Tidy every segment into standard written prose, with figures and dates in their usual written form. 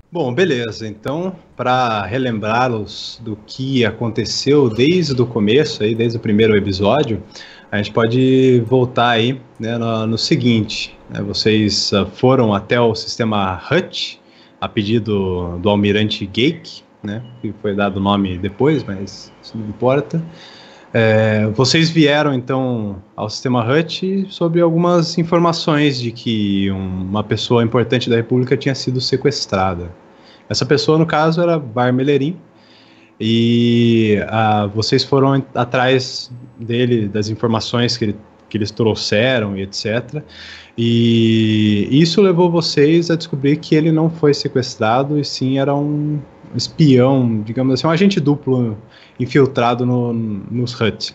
Bom, beleza. Então, para relembrá-los do que aconteceu desde o começo, aí, desde o primeiro episódio, a gente pode voltar aí, né, no seguinte, né, vocês foram até o sistema Hut, a pedido do Almirante Gake, né, que foi dado o nome depois, mas isso não importa. Vocês vieram então ao sistema Hut sobre algumas informações de que uma pessoa importante da República tinha sido sequestrada. Essa pessoa, no caso, era Var Melerin, e vocês foram atrás dele, das informações que eles trouxeram e etc. E isso levou vocês a descobrir que ele não foi sequestrado, e sim era um espião, digamos assim, um agente duplo infiltrado nos Hut.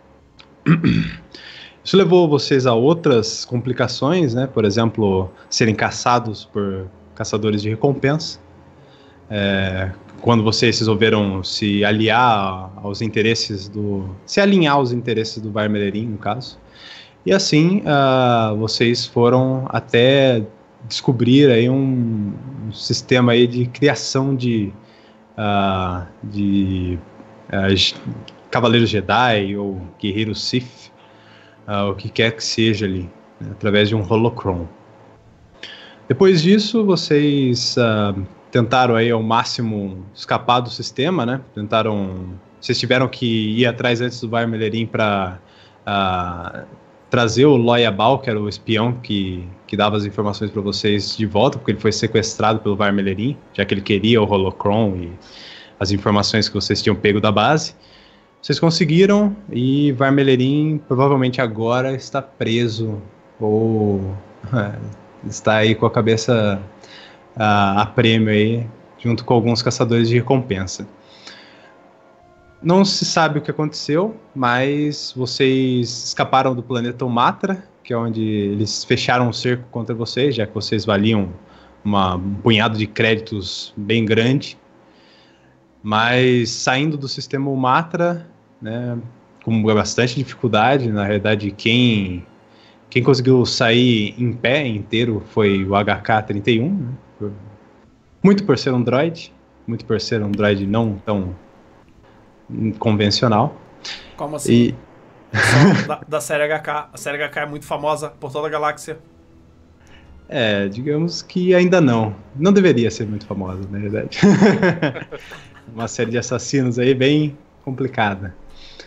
Isso levou vocês a outras complicações, né? Por exemplo, serem caçados por caçadores de recompensa. Quando vocês resolveram se aliar aos interesses se alinhar aos interesses do Var Melerin, no caso. E assim, vocês foram até descobrir aí um sistema aí de criação de Cavaleiros Jedi ou Guerreiros Sith, o que quer que seja ali, né, através de um holocron. Depois disso, vocês tentaram aí ao máximo escapar do sistema, né? Vocês tiveram que ir atrás antes do Var Melerin para trazer o Loyabal, que era o espião que dava as informações para vocês de volta, porque ele foi sequestrado pelo Var Melerin, já que ele queria o holocron e as informações que vocês tinham pego da base. Vocês conseguiram, e Var Melerin provavelmente agora está preso ou está aí com a cabeça a prêmio aí, junto com alguns caçadores de recompensa. Não se sabe o que aconteceu, mas vocês escaparam do planeta Umatra, que é onde eles fecharam um cerco contra vocês, já que vocês valiam um punhado de créditos bem grande. Mas saindo do sistema Umatra, né, com bastante dificuldade, na realidade quem conseguiu sair em pé inteiro foi o HK-31, né? Muito por ser um droid, muito por ser um droid não tão convencional. Como assim? Da série HK. A série HK é muito famosa por toda a galáxia. Digamos que ainda não. Não deveria ser muito famosa, na verdade. Uma série de assassinos aí bem complicada.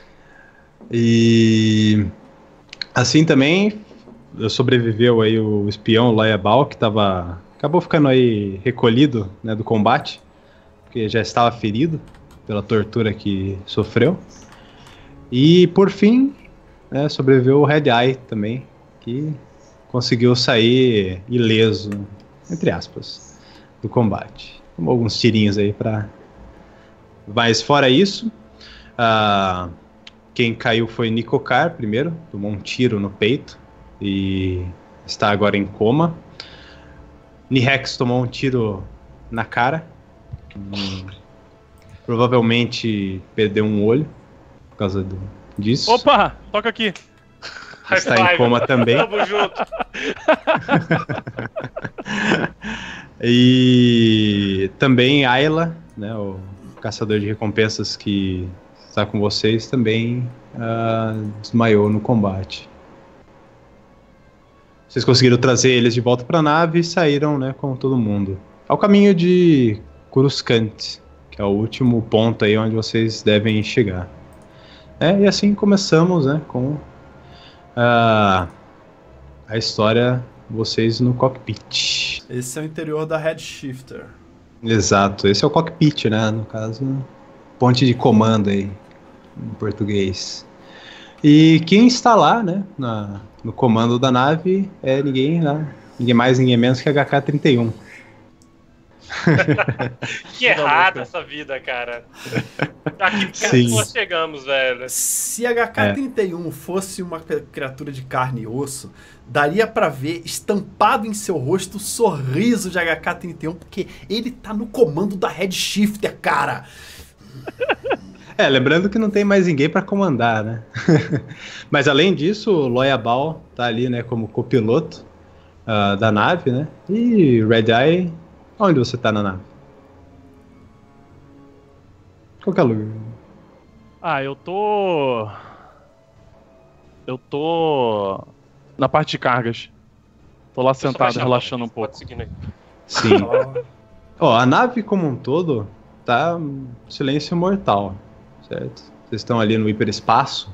E assim também sobreviveu aí o espião Loyabal, que acabou ficando aí recolhido, né, do combate, porque já estava ferido pela tortura que sofreu. E por fim, né, sobreviveu o Red Eye também, que conseguiu sair ileso, entre aspas, do combate. Tomou alguns tirinhos aí Mas fora isso, quem caiu foi Nikokar primeiro, tomou um tiro no peito e está agora em coma. Nirex tomou um tiro na cara, provavelmente perdeu um olho por causa disso. Opa, toca aqui. Está em coma também. Tamo junto. E também Ayla, né, o caçador de recompensas que está com vocês, também desmaiou no combate. Vocês conseguiram trazer eles de volta para a nave e saíram, né, com todo mundo ao caminho de Coruscant, que é o último ponto aí onde vocês devem chegar. E assim começamos, né, com a história, vocês no cockpit. Esse é o interior da Redshifter. Exato, esse é o cockpit, né, no caso, ponte de comando aí, em português. E quem está lá, né, no comando da nave é ninguém mais, ninguém menos que HK-31. Que errada essa vida, cara. Aqui nós chegamos, velho. Se HK-31 fosse uma criatura de carne e osso, daria pra ver estampado em seu rosto o sorriso de HK-31, porque ele tá no comando da Redshifter, cara. Lembrando que não tem mais ninguém pra comandar, né? Mas além disso, o Loyabal tá ali, né, como copiloto da nave, né? E Red Eye, onde você tá na nave? Qualquer lugar. Eu tô na parte de cargas. Tô lá sentado, relaxando um pouco. Sim. A nave como um todo tá silêncio mortal, certo? Vocês estão ali no hiperespaço,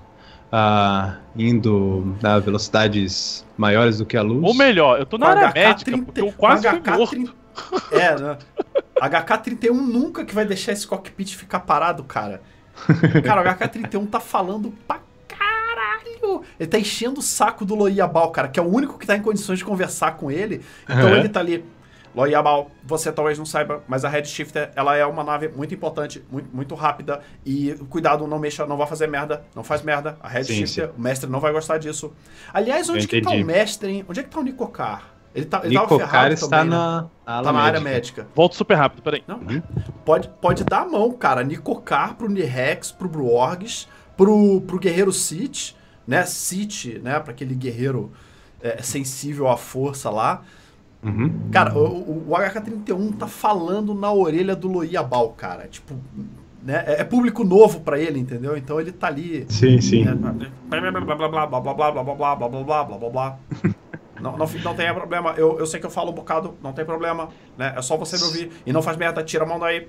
indo a velocidades maiores do que a luz. Ou melhor, eu tô na área médica, porque eu quase fui morto. Né? HK-31 nunca que vai deixar esse cockpit ficar parado, cara. Cara, o HK-31 tá falando pra caralho. Ele tá enchendo o saco do Loiabal, cara, que é o único que tá em condições de conversar com ele. Então ele tá ali. Loiabal, você talvez não saiba, mas a Redshifter, ela é uma nave muito importante, muito rápida. E cuidado, não mexa, não vai fazer merda. Não faz merda. A Redshifter, o mestre não vai gostar disso. Aliás, onde que tá o mestre, hein? Onde é que tá o Nikokar? Ele tava ferrado está também, na área médica. Volto super rápido, peraí. Não, pode dar a mão, cara. Nikokar pro Nirex, pro Bruorgs, pro guerreiro Sith, né? Sith, né? Pra aquele guerreiro sensível à força lá. Cara, o HK-31 tá falando na orelha do Loiabal, cara. Tipo, né? É público novo pra ele, entendeu? Então ele tá ali. Sim. Né? Blá blá blá blá blá blá blá blá blá blá blá blá blá blá. Não tem problema. Eu sei que eu falo um bocado, não tem problema, né? É só você me ouvir e não faz merda, tira a mão daí.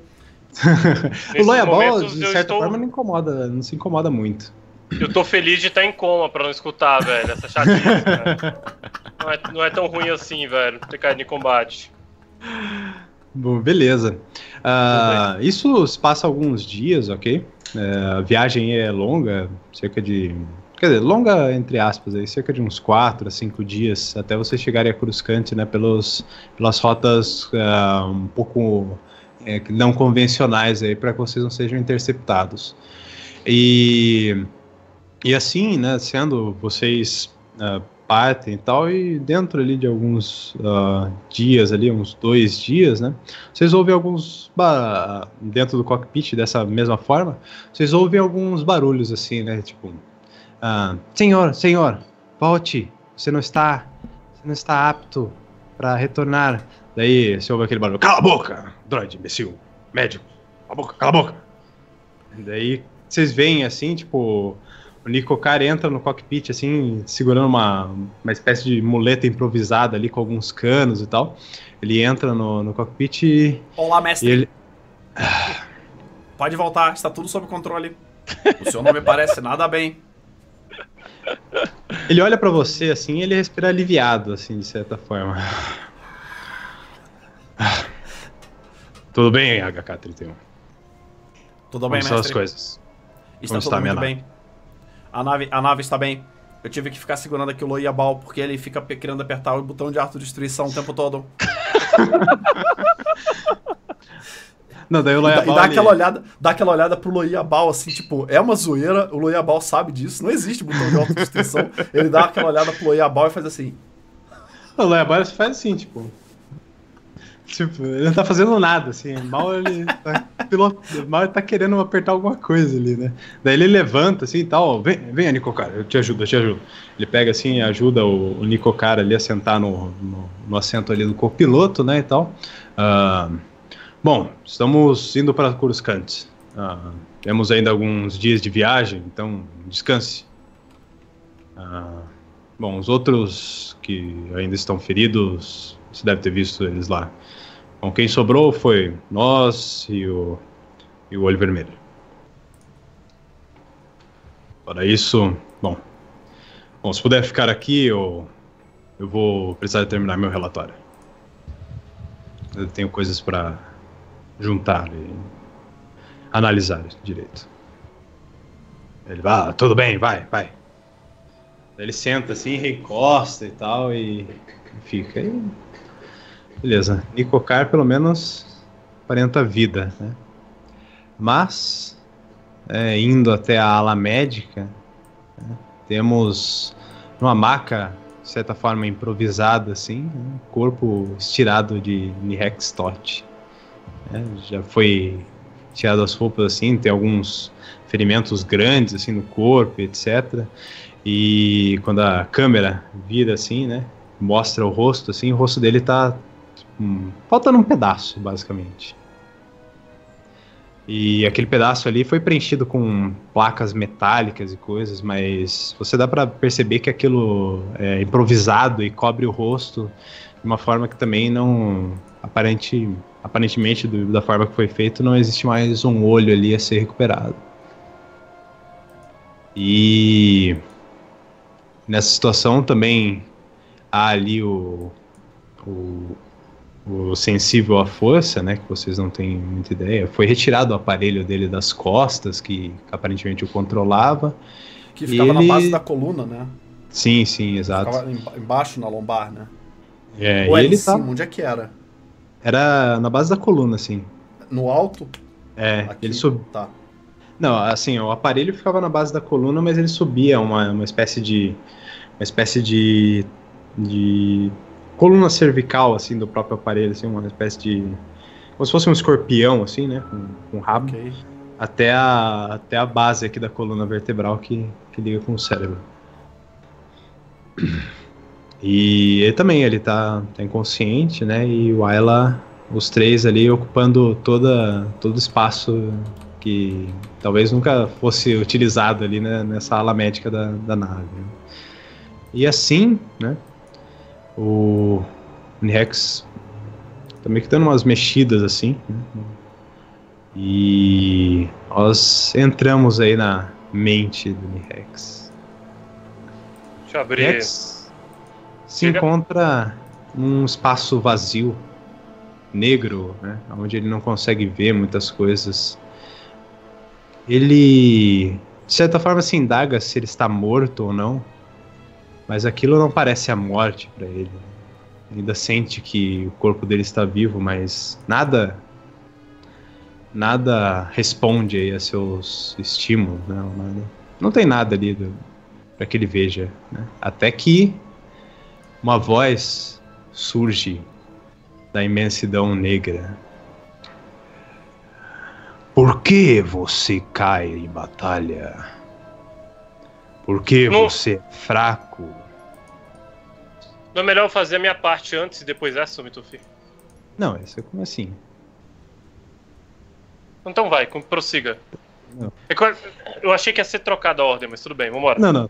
O Loiabal, de certa forma, não se incomoda muito. Eu tô feliz de estar em coma pra não escutar, velho, essa chatice, velho. Não é tão ruim assim, velho, ter caído em combate. Bom, beleza. Isso se passa alguns dias, ok? A viagem é longa, cerca de... Quer dizer, longa entre aspas, aí, cerca de uns 4 a 5 dias, até vocês chegarem a Coruscant, né? Pelas rotas um pouco não convencionais aí, para que vocês não sejam interceptados. E assim, né, sendo vocês partem e tal, e dentro ali de alguns dias ali, uns 2 dias, né, vocês ouvem alguns, dentro do cockpit dessa mesma forma, vocês ouvem alguns barulhos assim, né, tipo, senhor, volte, você não está apto para retornar. Daí você ouve aquele barulho, cala a boca, droide, imbecil, médico, cala a boca. Daí vocês veem assim, tipo, o Nikokar entra no cockpit, assim, segurando uma espécie de muleta improvisada ali com alguns canos e tal. Ele entra no cockpit e... Olá, mestre. Ele... Pode voltar, está tudo sob controle. O senhor não me parece nada bem. Ele olha pra você, assim, e ele respira aliviado, assim, de certa forma. Tudo bem, HK-31? Tudo bem, mestre? Como são as coisas? Está tudo muito bem. A nave está bem. Eu tive que ficar segurando aqui o Loiabal, porque ele fica querendo apertar o botão de autodestruição o tempo todo. Não, daí o Loiabal... dá aquela olhada pro Loiabal, assim, tipo, é uma zoeira, o Loiabal sabe disso, não existe botão de autodestruição. Ele dá aquela olhada pro Loiabal e faz assim. O Loiabal faz assim, tipo, ele não tá fazendo nada, assim, mal ele tá querendo apertar alguma coisa ali, né? Daí ele levanta, assim, e tal, vem Nikokar, eu te ajudo. Ele pega, assim, e ajuda o Nikokar ali a sentar no assento ali do copiloto, né, e tal. Bom, estamos indo para Coruscant. Temos ainda alguns dias de viagem, então descanse. Bom, os outros que ainda estão feridos, você deve ter visto eles lá. Bom, quem sobrou foi nós e o Olho Vermelho. Para isso, bom, se puder ficar aqui, eu vou precisar terminar meu relatório. Eu tenho coisas para juntar e analisar direito. Ele vai, tudo bem, vai. Ele senta assim, recosta e tal, e fica aí. Beleza, Nikokar pelo menos aparenta vida, né? Mas, indo até a ala médica, né, temos uma maca, de certa forma improvisada assim, um corpo estirado de Nirex Toth. Já foi tirado as roupas assim, tem alguns ferimentos grandes assim no corpo, etc. E quando a câmera vira assim, né, mostra o rosto assim, o rosto dele tá faltando um pedaço, basicamente. E aquele pedaço ali foi preenchido com placas metálicas e coisas, mas você dá pra perceber que aquilo é improvisado e cobre o rosto de uma forma que também não... Aparentemente, da forma que foi feito, não existe mais um olho ali a ser recuperado. E nessa situação também há ali o sensível à força, né, que vocês não têm muita ideia. Foi retirado o aparelho dele das costas, que aparentemente o controlava. Que ficava na base da coluna, né? Sim, exato. Ficava embaixo na lombar, né? Ou ele em cima, onde é que era? Era na base da coluna, assim. No alto? Aqui? Ele subia. Tá. Não, assim, o aparelho ficava na base da coluna, mas ele subia uma espécie de coluna cervical, assim, do próprio aparelho, assim, uma espécie de... como se fosse um escorpião, assim, né, com rabo, Okay. até a base aqui da coluna vertebral que liga com o cérebro. E ele tá inconsciente, né, e o Ayla, os três ali ocupando todo o espaço que talvez nunca fosse utilizado ali, né, nessa ala médica da nave. E assim, né, o Nirex tá meio que dando umas mexidas assim, né, e nós entramos aí na mente do Nirex. Deixa eu abrir. Nirex se encontra num espaço vazio, negro, né, onde ele não consegue ver muitas coisas. Ele, de certa forma, se indaga se ele está morto ou não, mas aquilo não parece a morte para ele. Ele ainda sente que o corpo dele está vivo, mas nada responde aí a seus estímulos, né? Não tem nada ali para que ele veja, né? Até que uma voz surge da imensidão negra. Por que você cai em batalha? Por que você é fraco? Não é melhor fazer a minha parte antes e depois essa, Mitufi? Não, isso é como assim? Então vai, prossiga. Não. Eu achei que ia ser trocada a ordem, mas tudo bem, vambora. Não.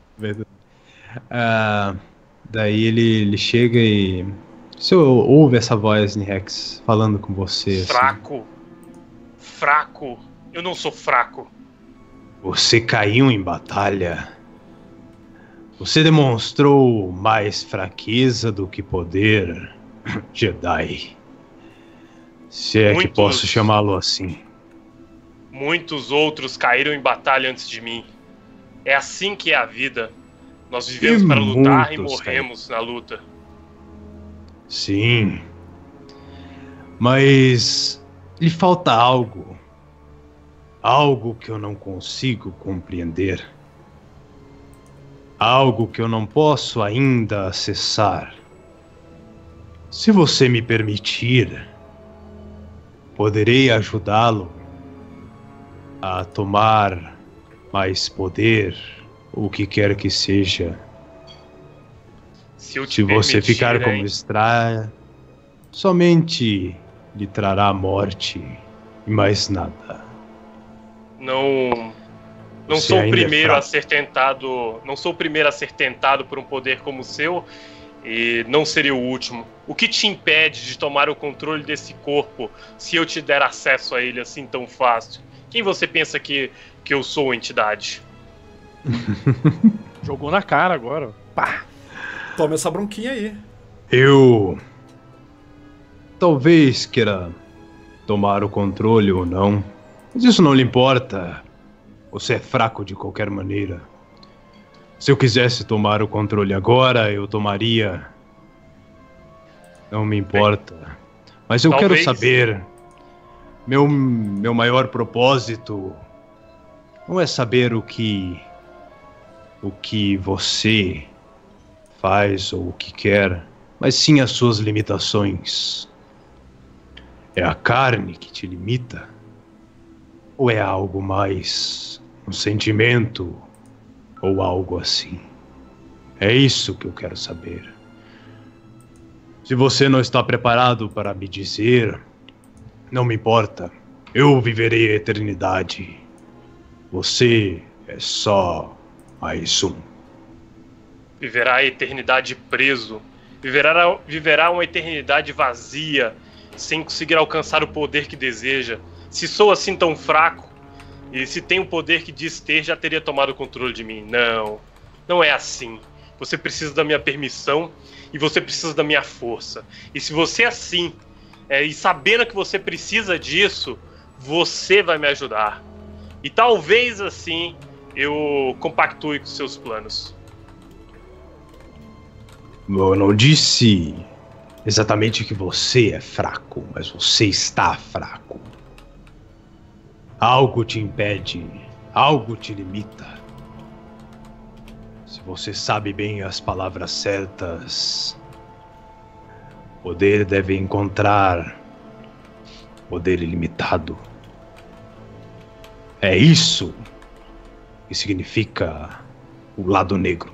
Daí ele chega e... Você ouve essa voz, Nirex, falando com você. Fraco. Assim. Fraco. Eu não sou fraco. Você caiu em batalha. Você demonstrou mais fraqueza do que poder, Jedi. Se é que posso chamá-lo assim. Muitos outros caíram em batalha antes de mim. É assim que é a vida. Nós vivemos para lutar e morremos na luta. Sim. Mas lhe falta algo. Algo que eu não consigo compreender. Algo que eu não posso ainda acessar. Se você me permitir, poderei ajudá-lo a tomar mais poder, o que quer que seja. Se você ficar como Straia, somente lhe trará morte e mais nada. Não sou o primeiro a ser tentado. Não sou o primeiro a ser tentado por um poder como o seu. E não seria o último. O que te impede de tomar o controle desse corpo se eu te der acesso a ele assim tão fácil? Quem você pensa que eu sou, entidade? Jogou na cara agora. Pá! Toma essa bronquinha aí. Eu talvez queira tomar o controle ou não, mas isso não lhe importa. Você é fraco de qualquer maneira. Se eu quisesse tomar o controle agora, eu tomaria. Não me importa. Mas eu quero saber. Meu maior propósito não é saber o que você faz ou o que quer, mas sim as suas limitações. É a carne que te limita? Ou é algo mais, um sentimento ou algo assim? É isso que eu quero saber. Se você não está preparado para me dizer, não me importa. Eu viverei a eternidade. Você é só mais um. Viverá a eternidade preso. Viverá uma eternidade vazia, sem conseguir alcançar o poder que deseja. Se sou assim tão fraco, e se tem o poder que diz ter, já teria tomado o controle de mim. Não, não é assim. Você precisa da minha permissão e você precisa da minha força. E se você é assim, e sabendo que você precisa disso, você vai me ajudar. E talvez assim eu compactue com seus planos. Eu não disse exatamente que você é fraco, mas você está fraco. Algo te impede, algo te limita. Se você sabe bem as palavras certas, poder deve encontrar poder ilimitado. É isso que significa o lado negro.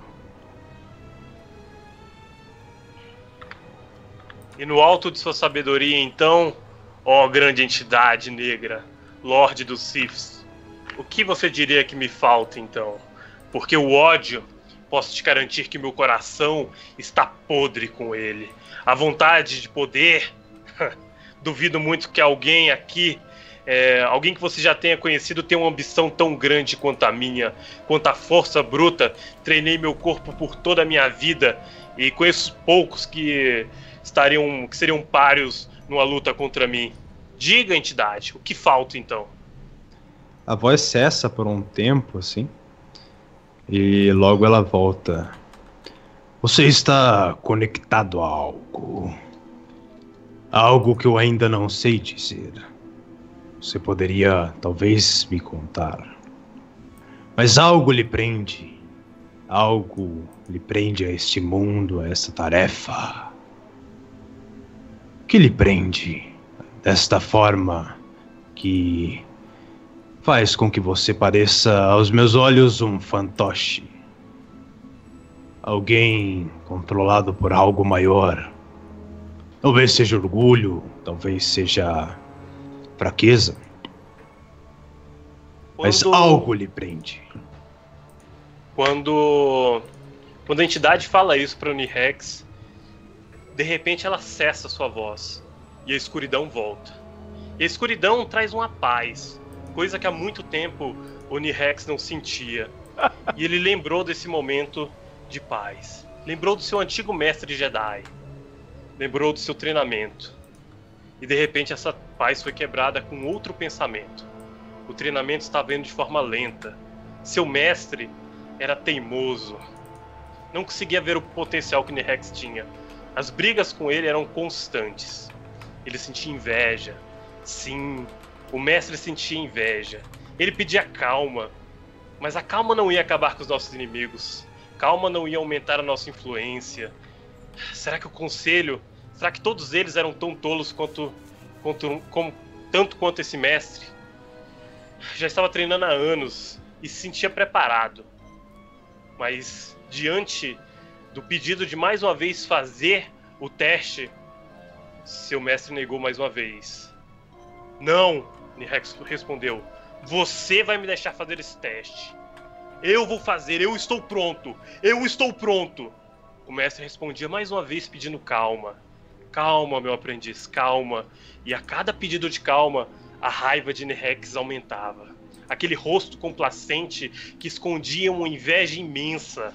E no alto de sua sabedoria, então, ó grande entidade negra, Lorde dos Siths, o que você diria que me falta, então? Porque o ódio, posso te garantir que meu coração está podre com ele. A vontade de poder, duvido muito que alguém aqui, alguém que você já tenha conhecido, tenha uma ambição tão grande quanto a minha, quanto a força bruta. Treinei meu corpo por toda a minha vida e conheço poucos que seriam páreos numa luta contra mim. Diga, entidade, o que falta então? A voz cessa por um tempo, assim, e logo ela volta. Você está conectado a algo. Algo que eu ainda não sei dizer. Você poderia, talvez, me contar. Mas algo lhe prende. Algo lhe prende a este mundo, a esta tarefa. O que lhe prende desta forma que faz com que você pareça, aos meus olhos, um fantoche? Alguém controlado por algo maior. Talvez seja orgulho, talvez seja fraqueza. Mas algo lhe prende. Quando a entidade fala isso para o Nirex, de repente ela cessa sua voz e a escuridão volta. E a escuridão traz uma paz, coisa que há muito tempo o Nirex não sentia. E ele lembrou desse momento de paz. Lembrou do seu antigo mestre Jedi. Lembrou do seu treinamento. E de repente essa paz foi quebrada com outro pensamento. O treinamento estava indo de forma lenta. Seu mestre era teimoso. Não conseguia ver o potencial que Nirex tinha. As brigas com ele eram constantes. Ele sentia inveja. Sim, o mestre sentia inveja. Ele pedia calma. Mas a calma não ia acabar com os nossos inimigos. Calma não ia aumentar a nossa influência. Será que o conselho... Será que todos eles eram tão tolos tanto quanto esse mestre? Já estava treinando há anos e se sentia preparado. Mas diante do pedido de mais uma vez fazer o teste, seu mestre negou mais uma vez. Não, Nirex respondeu. Você vai me deixar fazer esse teste. Eu vou fazer, eu estou pronto. Eu estou pronto. O mestre respondia mais uma vez pedindo calma. Calma, meu aprendiz, calma. E a cada pedido de calma, a raiva de Nirex aumentava. Aquele rosto complacente que escondia uma inveja imensa.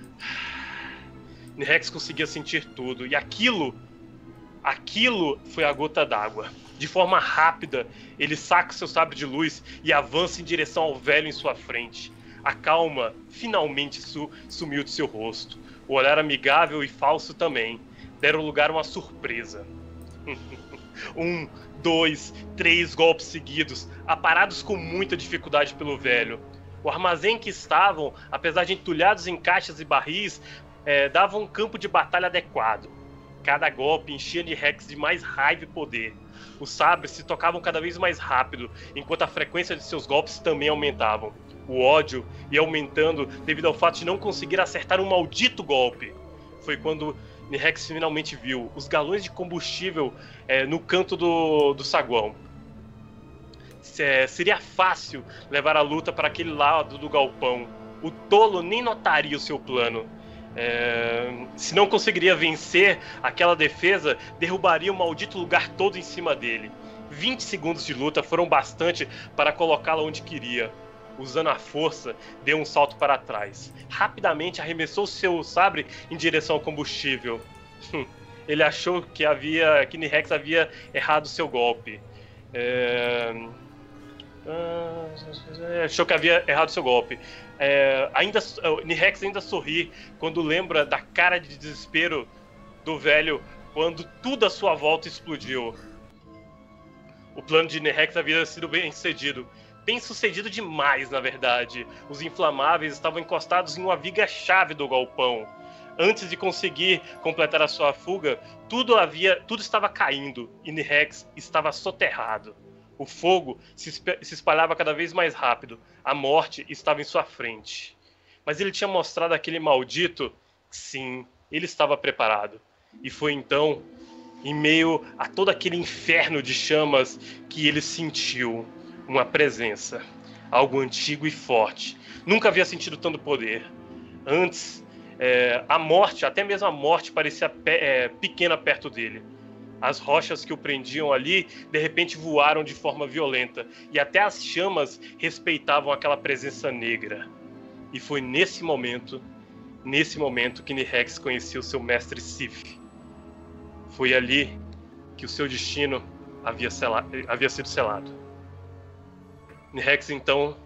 Nirex conseguia sentir tudo. E aquilo foi a gota d'água. De forma rápida, ele saca seu sabre de luz e avança em direção ao velho em sua frente. A calma finalmente sumiu de seu rosto. O olhar amigável e falso também deram lugar a uma surpresa. 1, 2, 3 golpes seguidos, aparados com muita dificuldade pelo velho. O armazém que estavam, apesar de entulhados em caixas e barris, dava um campo de batalha adequado. Cada golpe enchia Nirex de mais raiva e poder. Os sabres se tocavam cada vez mais rápido, enquanto a frequência de seus golpes também aumentavam. O ódio ia aumentando devido ao fato de não conseguir acertar um maldito golpe. Foi quando Nirex finalmente viu os galões de combustível no canto do saguão. seria fácil levar a luta para aquele lado do galpão. O tolo nem notaria o seu plano. Se não conseguiria vencer aquela defesa, derrubaria o maldito lugar todo em cima dele. 20 segundos de luta foram bastante para colocá-lo onde queria. Usando a força, deu um salto para trás. Rapidamente arremessou seu sabre em direção ao combustível. Ele achou que Nirex havia errado seu golpe. Nirex ainda sorri quando lembra da cara de desespero do velho quando tudo à sua volta explodiu. O plano de Nirex havia sido bem sucedido. Bem sucedido demais, na verdade. Os inflamáveis estavam encostados em uma viga-chave do galpão. Antes de conseguir completar a sua fuga, tudo estava caindo e Nirex estava soterrado. O fogo se espalhava cada vez mais rápido. A morte estava em sua frente. Mas ele tinha mostrado àquele maldito que sim, ele estava preparado. E foi então, em meio a todo aquele inferno de chamas, que ele sentiu uma presença, algo antigo e forte. Nunca havia sentido tanto poder. Antes, a morte, até mesmo a morte, parecia pequena perto dele. As rochas que o prendiam ali, de repente voaram de forma violenta, e até as chamas respeitavam aquela presença negra. E foi nesse momento que Nirex conheceu seu mestre Sif. Foi ali que o seu destino havia sido selado. Nirex, então,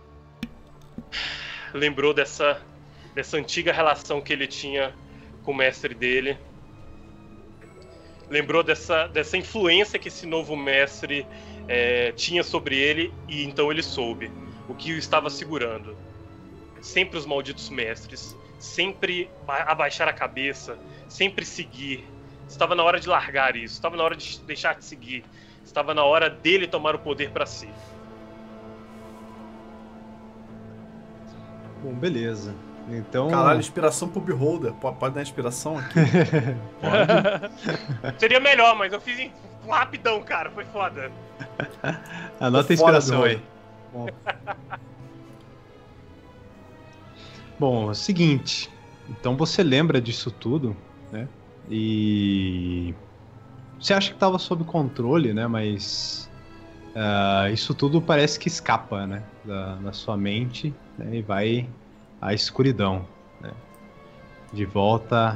lembrou dessa antiga relação que ele tinha com o mestre dele. Lembrou dessa influência que esse novo mestre tinha sobre ele, e então ele soube o que o estava segurando. Sempre os malditos mestres, sempre abaixar a cabeça, sempre seguir. Estava na hora de largar isso, estava na hora de deixar de seguir, estava na hora dele tomar o poder para si. Bom, beleza. Então... Caralho, inspiração pro Beholder. Pode dar inspiração aqui? Pode. Seria melhor, mas eu fiz rapidão, cara. Foi foda. Anota a inspiração aí. Bom, é o seguinte. Então você lembra disso tudo, né? E... você acha que estava sob controle, né? Mas... isso tudo parece que escapa, né? Da sua mente, né? E vai à escuridão, né? De volta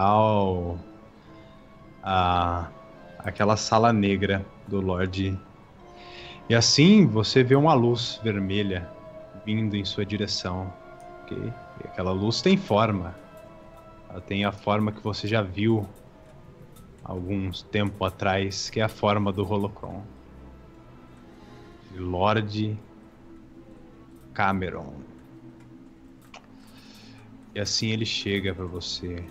àquela sala negra do Lorde. E assim você vê uma luz vermelha vindo em sua direção. Okay? E aquela luz tem forma. Ela tem a forma que você já viu alguns tempo atrás, que é a forma do Holocron. Lorde Cameron. E assim ele chega pra você.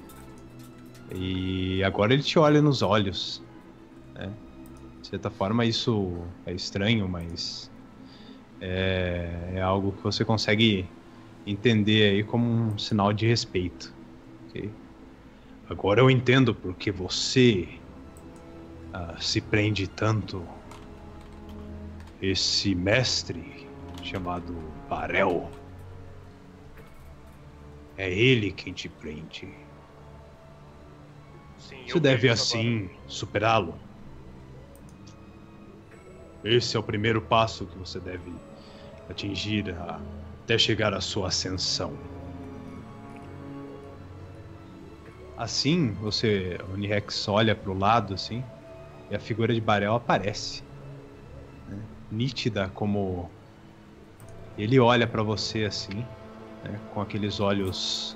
E agora ele te olha nos olhos, né? De certa forma isso é estranho, mas é algo que você consegue entender aí como um sinal de respeito. Okay? Agora eu entendo porque você se prende tanto. Esse mestre chamado Barel, é ele quem te prende. Sim, você deve assim superá-lo. Esse é o primeiro passo que você deve atingir até chegar à sua ascensão. Assim, o Nirex olha para o lado assim, e a figura de Barel aparece, né? Nítida, como ele olha para você assim, né? Com aqueles olhos,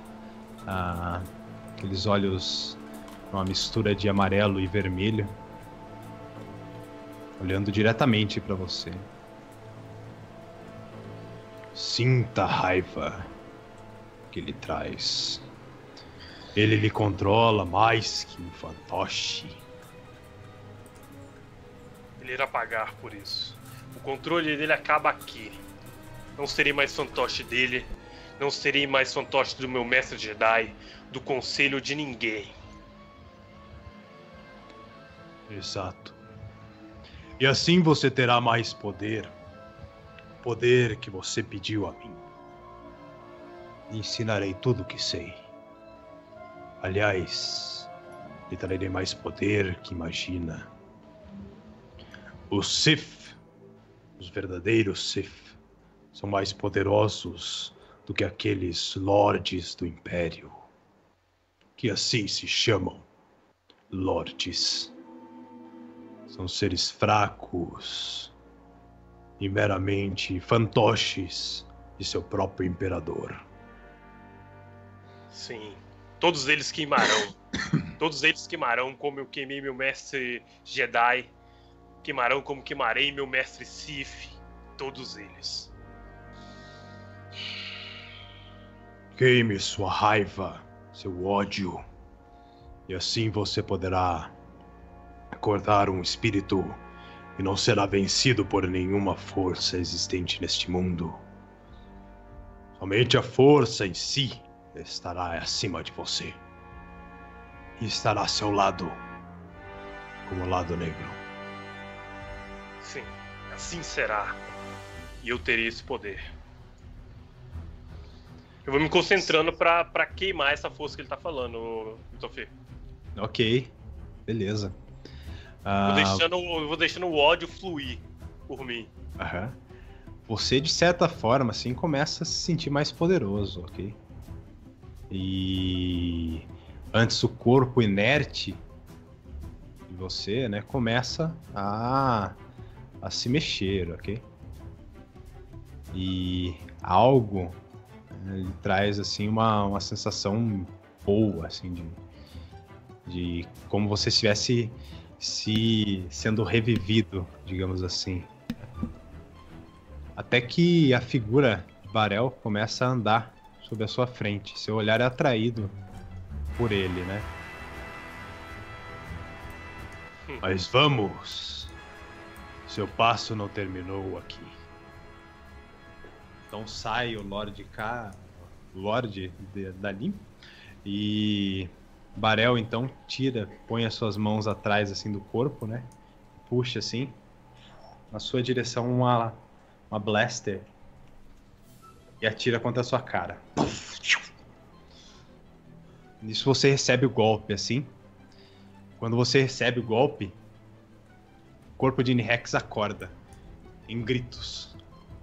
uma mistura de amarelo e vermelho, olhando diretamente para você. Sinta a raiva que ele traz. Ele lhe controla mais que um fantoche. Ele irá pagar por isso. O controle dele acaba aqui. Não serei mais fantoche dele. Não serei mais fantoche do meu mestre Jedi. Do conselho de ninguém. Exato. E assim você terá mais poder poder que você pediu a mim. Lhe ensinarei tudo o que sei. Aliás, lhe trarei mais poder que imagina. Os Sith, os verdadeiros Sith, são mais poderosos do que aqueles lordes do Império, que assim se chamam, lordes. São seres fracos e meramente fantoches de seu próprio imperador. Sim, todos eles queimarão. Todos eles queimarão como eu queimei meu mestre Jedi. Queimarão como queimarei meu mestre Sith. Todos eles. Queime sua raiva, seu ódio, e assim você poderá acordar um espírito e não será vencido por nenhuma força existente neste mundo. Somente a força em si estará acima de você e estará a seu lado, como o lado negro. Sim, assim será. E eu terei esse poder. Eu vou me concentrando pra queimar essa força que ele tá falando, Tofi. Ok, beleza. Vou deixando o ódio fluir por mim. Você, de certa forma, assim, começa a se sentir mais poderoso, ok? E antes o corpo inerte de você, né, começa a se mexer, ok? E algo, né, ele traz assim uma sensação boa, assim, de como você estivesse sendo revivido, digamos assim. Até que a figura de Varel começa a andar sobre a sua frente. Seu olhar é atraído por ele, né? Mas vamos! Seu passo não terminou aqui. Então sai o Lorde dali, e Varel então põe as suas mãos atrás assim do corpo, né? Puxa assim, na sua direção uma blaster e atira contra a sua cara. Nisso você recebe o golpe assim. Quando você recebe o golpe, o corpo de Nihx acorda em gritos.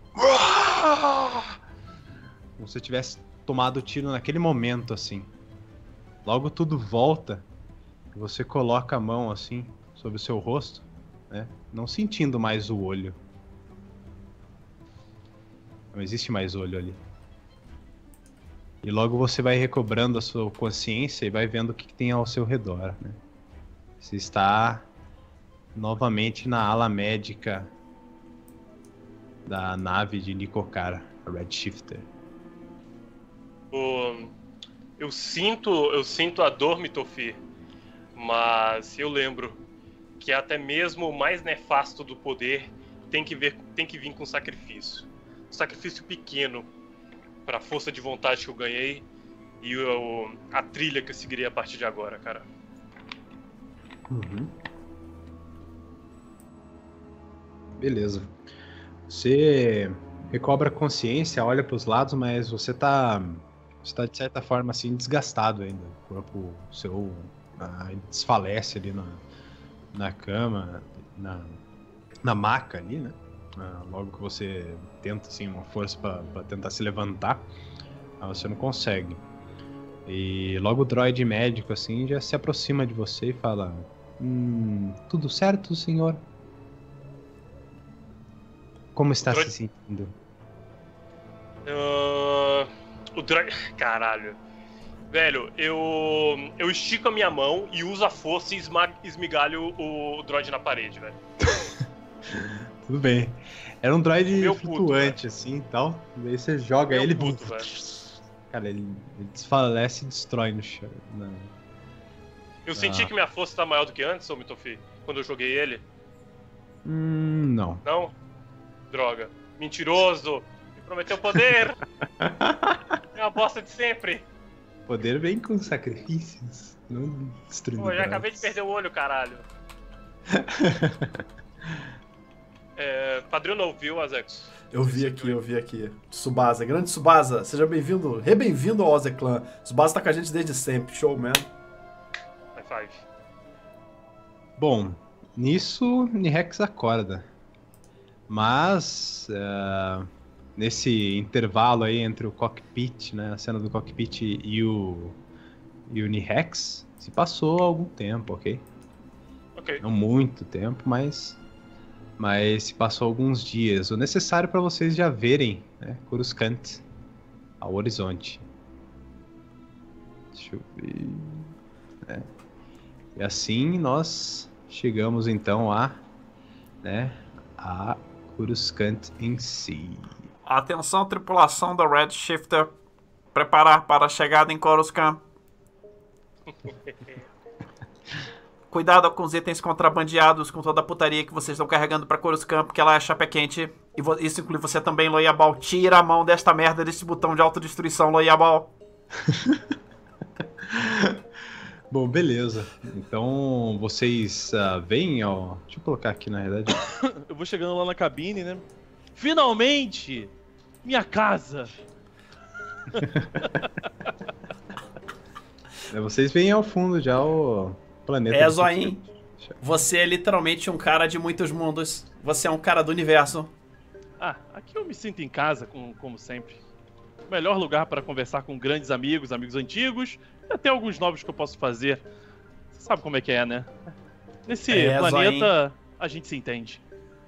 Como se tivesse tomado o tiro naquele momento assim. Logo tudo volta e você coloca a mão assim sobre o seu rosto, né? Não sentindo mais o olho. Não existe mais olho ali. E logo você vai recobrando a sua consciência e vai vendo o que tem ao seu redor, né? Você está novamente na ala médica da nave de Nikokar, a Redshifter. Eu sinto a dor, Mitofi, mas eu lembro que até mesmo o mais nefasto do poder tem que vir com sacrifício. Um sacrifício pequeno para a força de vontade que eu ganhei e a trilha que eu seguirei a partir de agora, cara. Uhum. Beleza. Você recobra a consciência, olha para os lados, mas você tá de certa forma assim desgastado ainda. O corpo seu desfalece ali na cama, na maca ali, né? Logo que você tenta assim uma força para tentar se levantar, você não consegue. E logo o droid médico assim já se aproxima de você e fala: tudo certo, senhor? Como está se sentindo? O droid... Caralho. Velho, eu estico a minha mão e uso a força e esmigalho o droid na parede, velho. Tudo bem. Era um droid flutuante, assim, e tal. Daí você joga ele... Puto, velho. Cara, ele desfalece e destrói no chão. Eu senti que minha força tá maior do que antes, ô Mitofi, quando eu joguei ele. Não. Não? Droga. Mentiroso. Me prometeu poder. É uma bosta de sempre. Poder vem com sacrifícios. Não destruindo. Pô, já acabei de perder o olho, caralho. Padrinho não ouviu, Azex? Eu vi aqui. Tsubasa, grande Tsubasa. Seja bem-vindo, re-bem-vindo ao Ozeclan. Tsubasa tá com a gente desde sempre. Show, man. High five. Bom, nisso, Nirex acorda. Mas, nesse intervalo aí entre o cockpit, né, a cena do cockpit e o Nirex, se passou algum tempo, ok? Ok. Não muito tempo, mas se passou alguns dias. O necessário para vocês já verem, né, Coruscant ao horizonte. Deixa eu ver. E assim nós chegamos então a Coruscant em si. Atenção, tripulação da Red Shifter. Preparar para a chegada em Coruscant. Cuidado com os itens contrabandeados, com toda a putaria que vocês estão carregando pra Coruscant, porque ela é chapé quente. E isso inclui você também, Loiabal. Tira a mão desta merda, desse botão de autodestruição, Loiabal. Bom, beleza. Então, vocês veem, ó... Deixa eu colocar aqui, na realidade. Eu vou chegando lá na cabine, né? Finalmente! Minha casa! Vocês veem ao fundo já o planeta. Zoin. Você é literalmente um cara de muitos mundos. Você é um cara do universo. Aqui eu me sinto em casa, como sempre. O melhor lugar para conversar com grandes amigos antigos, e até alguns novos que eu posso fazer. Você sabe como é que é, né? Nesse planeta, Zoin, a gente se entende.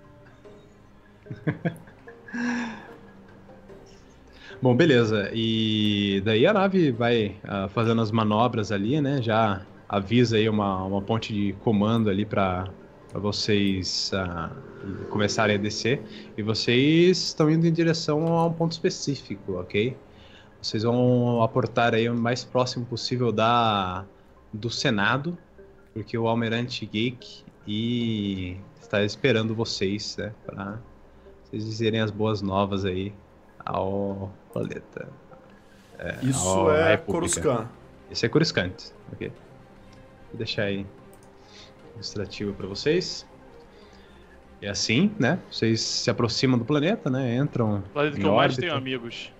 Bom, beleza. E daí a nave vai fazendo as manobras ali, né? Já avisa aí uma ponte de comando ali para vocês começarem a descer. E vocês estão indo em direção a um ponto específico, ok? Vocês vão aportar aí o mais próximo possível do Senado, porque o Almirante Geek está esperando vocês, né? Para vocês dizerem as boas novas aí ao planeta. Isso é Coruscant. Esse é Coruscant, ok? Vou deixar aí ilustrativo para vocês. E assim, né? Vocês se aproximam do planeta, né? Entram. O planeta que eu mais tenho amigos.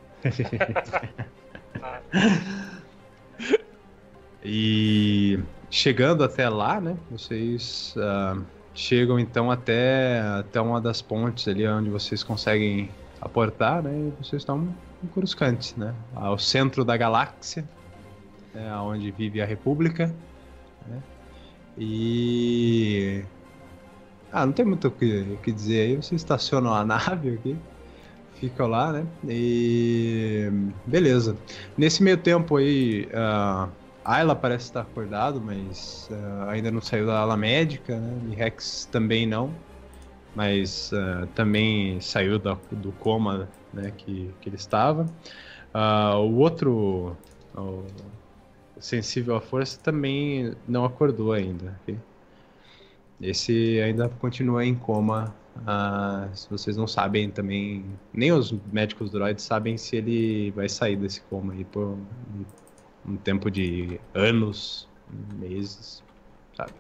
E chegando até lá, né? Vocês chegam então até uma das pontes ali onde vocês conseguem aportar, né? E vocês estão em Coruscant, né? Ao centro da galáxia, né, onde vive a República, né? E não tem muito o que dizer aí. Vocês estacionam a nave aqui, ficam lá, né? E beleza. Nesse meio tempo aí, Ayla parece estar acordado, mas ainda não saiu da ala médica, né? Nirex também não, mas também saiu do coma, né, que ele estava. O outro, o sensível à força, também não acordou ainda. Okay? Esse ainda continua em coma. Se vocês não sabem também, nem os médicos droids sabem se ele vai sair desse coma aí por um tempo de anos, meses, sabe?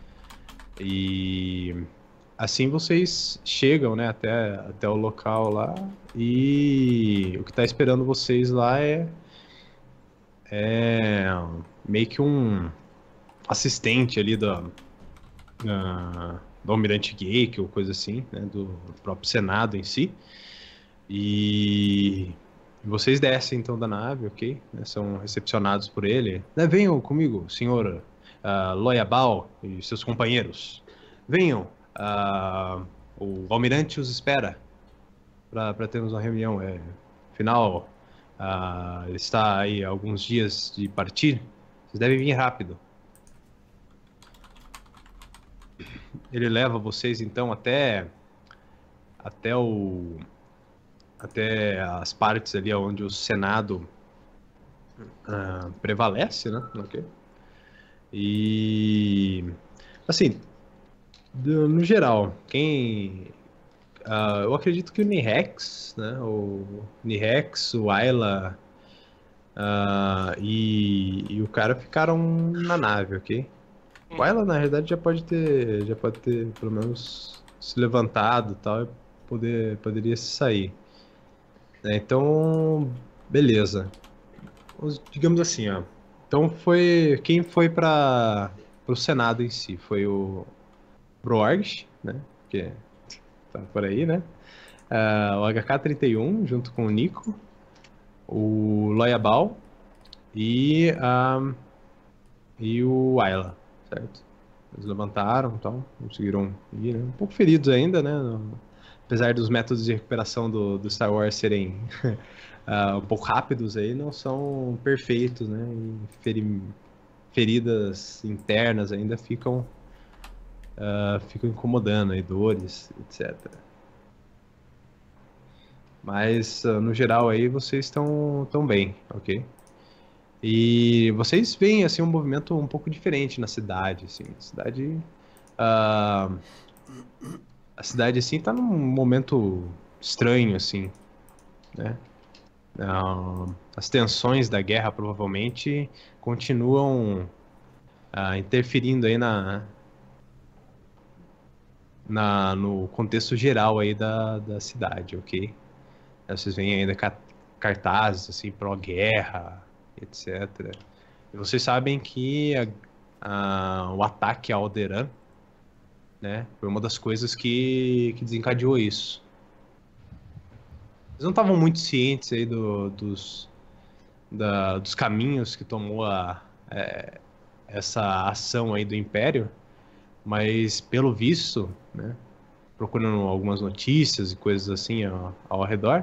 E assim vocês chegam, né, até o local lá, e o que está esperando vocês lá é meio que um assistente ali do Almirante Geek ou coisa assim, né, do próprio Senado em si. E vocês descem então da nave, ok? São recepcionados por ele. Venham comigo, senhor Loiabal e seus companheiros. Venham, o Almirante os espera para termos uma reunião. Afinal, ele está aí há alguns dias de partir. Vocês devem vir rápido. Ele leva vocês então até as partes ali onde o Senado prevalece, né? Okay. E assim, no geral, eu acredito que o Nirex, né? O Nirex, o Ayla e o cara ficaram na nave, ok? O Ayla, na realidade, já pode ter pelo menos se levantado e tal, poderia se sair. Então, beleza. Digamos assim, ó. Então quem foi para o Senado em si? Foi o Broarg, né? Que tá por aí, né? O HK-31 junto com o Nico, o Loyabal e o Ayla, certo? Eles levantaram, então, conseguiram ir, né? Um pouco feridos ainda, né? Apesar dos métodos de recuperação do Star Wars serem um pouco rápidos aí, não são perfeitos, né? E feridas internas ainda ficam incomodando aí, dores, etc. Mas, no geral aí, vocês estão bem, ok? E vocês veem, assim, um movimento um pouco diferente na cidade, assim. A cidade, assim, tá num momento estranho, assim, né? As tensões da guerra, provavelmente, continuam interferindo aí no contexto geral aí da cidade, ok? Vocês veem ainda cartazes, assim, pró-guerra, etc. E vocês sabem que o ataque a Alderaan, né, foi uma das coisas que desencadeou isso. Eles não estavam muito cientes aí dos caminhos que tomou essa ação aí do Império, mas pelo visto, né, procurando algumas notícias e coisas assim ao redor,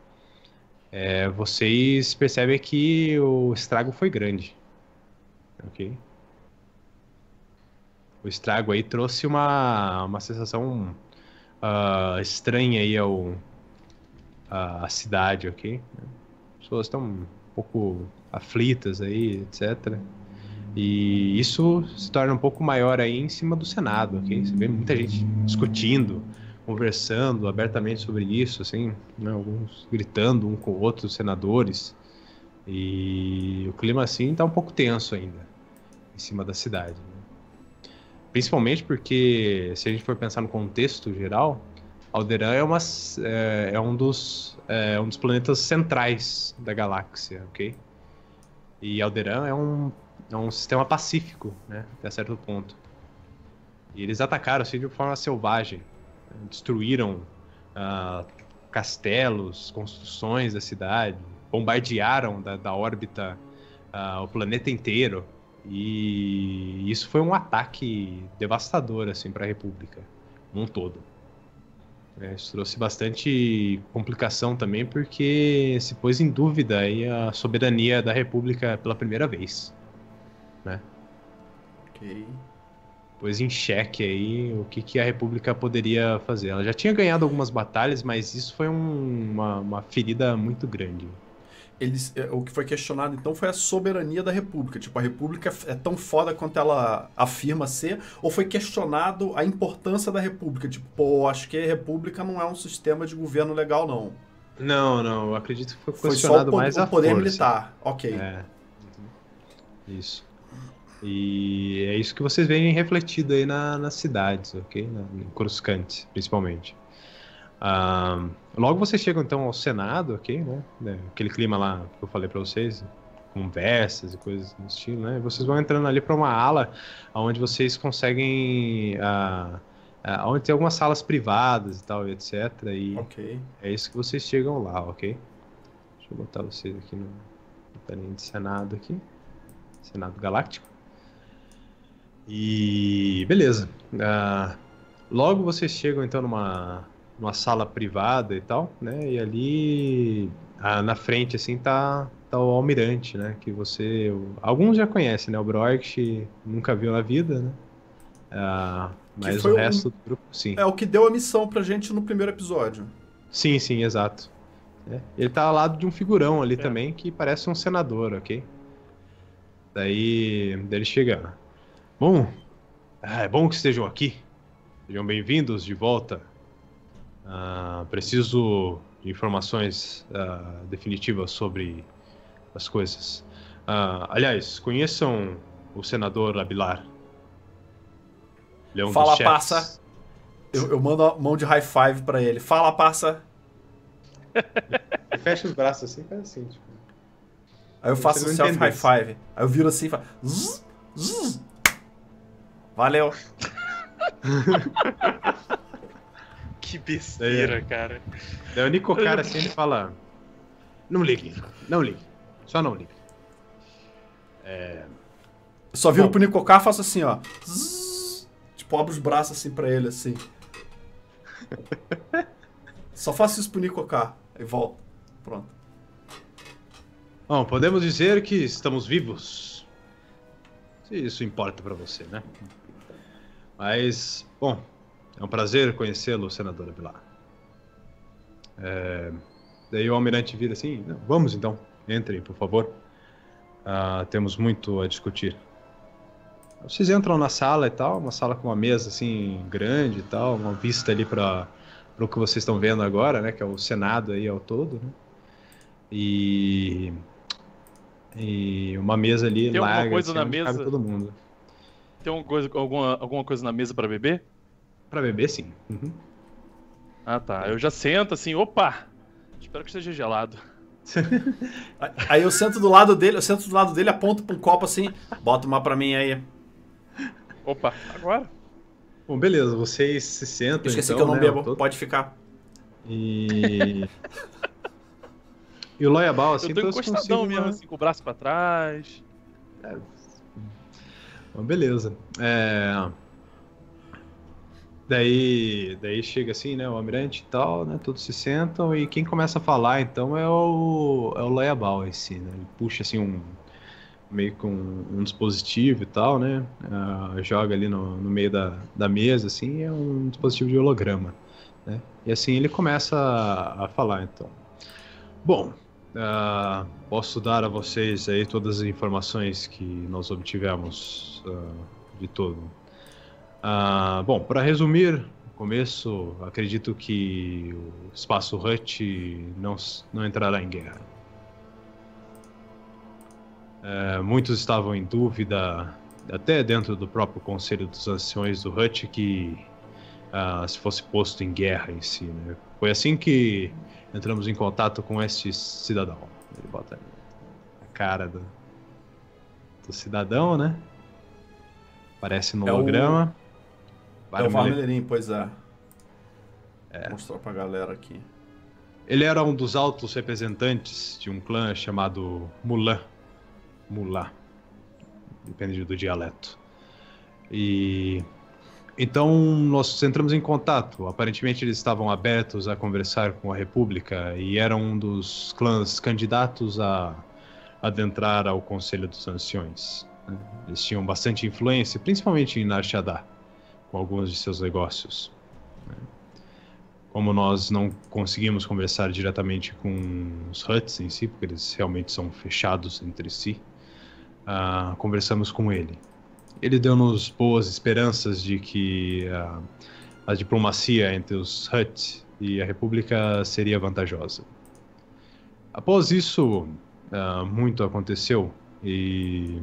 vocês percebem que o estrago foi grande, ok? O estrago aí trouxe uma sensação estranha aí à cidade, ok? As pessoas estão um pouco aflitas aí, etc. E isso se torna um pouco maior aí em cima do Senado, ok? Você vê muita gente discutindo, conversando abertamente sobre isso, assim, né? Alguns gritando um com o outro, os senadores. E o clima, assim, tá um pouco tenso ainda em cima da cidade, né? Principalmente porque, se a gente for pensar no contexto geral, Alderaan é um dos planetas centrais da galáxia, ok? E Alderaan é um sistema pacífico, né, até certo ponto. E eles atacaram assim de forma selvagem, né? Destruíram castelos, construções da cidade, bombardearam da órbita o planeta inteiro. E isso foi um ataque devastador assim para a República, num todo. Isso trouxe bastante complicação também, porque se pôs em dúvida aí a soberania da República pela primeira vez, né? Ok. Pôs em xeque aí o que a República poderia fazer. Ela já tinha ganhado algumas batalhas, mas isso foi uma ferida muito grande. O que foi questionado, então, foi a soberania da República. Tipo, a República é tão foda quanto ela afirma ser, ou foi questionado a importância da República? Tipo, pô, acho que a República não é um sistema de governo legal, não. Não, eu acredito que foi Foi questionado só mais o a poder força. militar, ok. Isso. E é isso que vocês veem refletido aí nas cidades, ok? Em Coruscant, principalmente. Logo vocês chegam então ao Senado, ok, né? Aquele clima lá que eu falei pra vocês, conversas e coisas do estilo, né? Vocês vão entrando ali pra uma ala onde vocês conseguem, onde tem algumas salas privadas e tal, etc. E Ok. é isso que vocês chegam lá, ok? Deixa eu botar vocês aqui no painel de Senado aqui, Senado Galáctico. E beleza. Logo vocês chegam então numa sala privada e tal, né? E ali na frente assim tá o almirante, né? Que alguns já conhecem, né? O Broarch nunca viu na vida, né? Mas o resto do grupo, sim. É o que deu a missão pra gente no primeiro episódio. Sim, exato. Ele tá ao lado de um figurão ali também que parece um senador, ok? Daí ele chega. Bom, é bom que estejam aqui. Sejam bem-vindos de volta. Preciso de informações definitivas sobre as coisas. Aliás, conheçam o senador Abilar. Ele é um Fala, dos chefes. passa. Eu mando a mão de high five pra ele. Fala, parça. Fecha os braços assim, faz assim, tipo. Aí eu faço um self high five. Aí eu viro assim e falo. Zzz, zzz. Valeu. Que besteira, cara. Daí o Nico cara assim, ele fala: Não ligue, não ligue. Só não ligue. Só viro pro Nicocar e faço assim, ó. Zzz. Tipo, abro os braços assim pra ele, assim. Só faço isso pro Nicocar. Aí volto. Pronto. Bom, podemos dizer que estamos vivos. Se isso importa pra você, né? Mas, bom, é um prazer conhecê-lo, senador Abilar. Daí o almirante vira assim: "Não, vamos então, entrem, por favor. Temos muito a discutir." Vocês entram na sala e tal, uma sala com uma mesa assim grande e tal, uma vista ali para o que vocês estão vendo agora, né, que é o Senado aí ao todo, né? E uma mesa ali Tem larga, alguma coisa assim, na onde mesa? cabe todo mundo. Tem alguma coisa na mesa pra beber? Para beber, sim. Uhum. Ah, tá. Eu já sento assim, opa! Espero que esteja gelado. Aí eu sento do lado dele, aponto pra um copo assim, bota uma pra mim aí. Opa, agora? Bom, beleza, vocês se sentam. Eu esqueci então, que eu não né, bebo, todo- pode ficar. E o Loiabal, assim, Eu tô trouxe encostadão consigo mesmo, uma- assim, com o braço pra trás. Bom, beleza. Daí chega assim, né, o almirante e tal, né, todos se sentam e quem começa a falar, então, é o Loiabal em si, né, ele puxa, assim, meio com um dispositivo e tal, né, joga ali no meio da mesa, assim, é um dispositivo de holograma, né, e assim ele começa a falar, então. Bom, posso dar a vocês aí todas as informações que nós obtivemos de todo. Bom, para resumir, no começo, acredito que o espaço Hut não entrará em guerra. Muitos estavam em dúvida, até dentro do próprio Conselho dos Anciões do Hut, que se fosse posto em guerra em si, né? Foi assim que entramos em contato com este cidadão. Ele bota a cara do cidadão, né? Aparece no holograma. É o Varmelherim, pois é. Vou mostrar pra galera aqui. Ele era um dos altos representantes de um clã chamado Mulan. Mulá. Depende do dialeto. E então nós entramos em contato. Aparentemente eles estavam abertos a conversar com a República e eram um dos clãs candidatos a adentrar ao Conselho dos Anciões, né? Eles tinham bastante influência, principalmente em Nar Shaddaa, com alguns de seus negócios, né? Como nós não conseguimos conversar diretamente com os Huts em si, porque eles realmente são fechados entre si, conversamos com ele. Ele deu-nos boas esperanças de que a diplomacia entre os Hut e a República seria vantajosa. Após isso, muito aconteceu e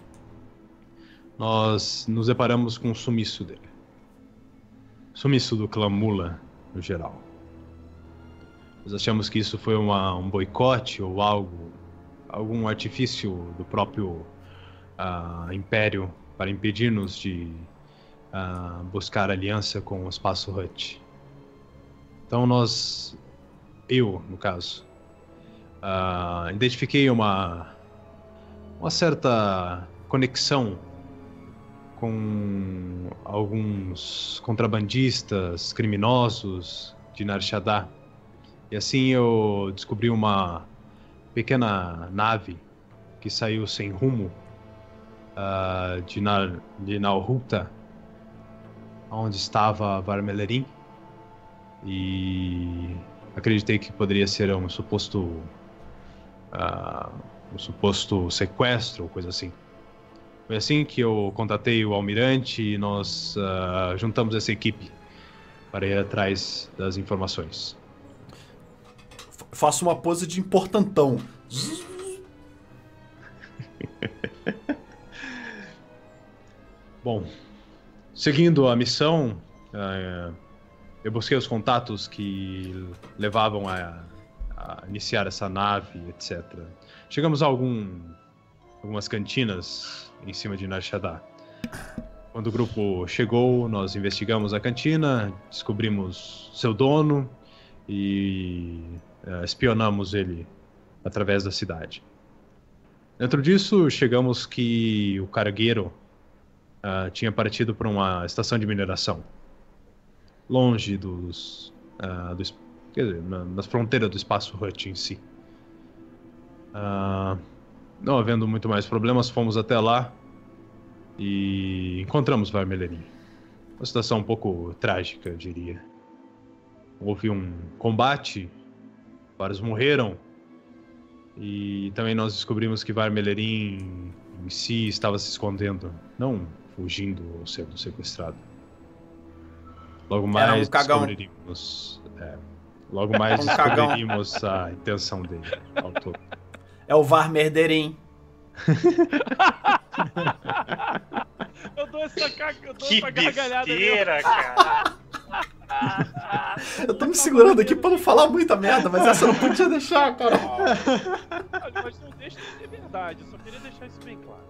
nós nos deparamos com o sumiço dele. Sumiço do clã Mula, no geral. Nós achamos que isso foi um boicote ou algum artifício do próprio Império para impedir-nos de buscar aliança com o Espaço Hut. Então eu, no caso, identifiquei uma certa conexão com alguns contrabandistas, criminosos de Nar Shaddaa. E assim eu descobri uma pequena nave que saiu sem rumo de Nalhuta, onde estava Varmelherim, e acreditei que poderia ser um suposto sequestro ou coisa assim. Foi assim que eu contatei o almirante e nós juntamos essa equipe para ir atrás das informações. Faço uma pose de importantão. Bom, seguindo a missão, Eu busquei os contatos que levavam a iniciar essa nave, etc. Chegamos a algumas cantinas em cima de Nar Shaddaa. Quando o grupo chegou, nós investigamos a cantina, descobrimos seu dono e espionamos ele através da cidade. Dentro disso, chegamos que o cargueiro tinha partido para uma estação de mineração, longe quer dizer, nas fronteiras do espaço Hut em si. Não havendo muito mais problemas, fomos até lá e encontramos Var Melerin. Uma situação um pouco trágica, eu diria. Houve um combate, vários morreram, e também nós descobrimos que Var Melerin em si estava se escondendo, não fugindo ou sendo sequestrado. Logo mais descobriríamos a intenção dele ao todo. É o Var Merderim. Eu dou essa Que gargalhada besteira, cara. Eu tô me segurando aqui pra não falar muita merda, mas essa eu não podia deixar, cara. Mas não deixa de ser verdade, eu só queria deixar isso bem claro.